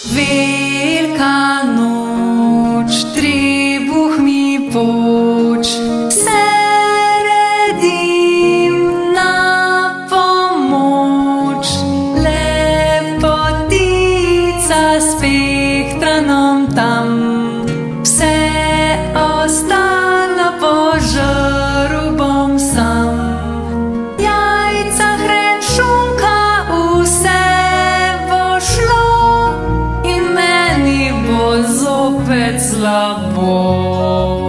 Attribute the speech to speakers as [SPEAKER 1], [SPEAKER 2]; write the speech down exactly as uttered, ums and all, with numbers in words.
[SPEAKER 1] Wielka noč, trebuh mi poč, seredim na pomoč. Lepotica s pehtranom tam, vse ostalo po žaru bom sam. Jajca, hren, šunka, vse bo šlo in meni bo zopet slabo.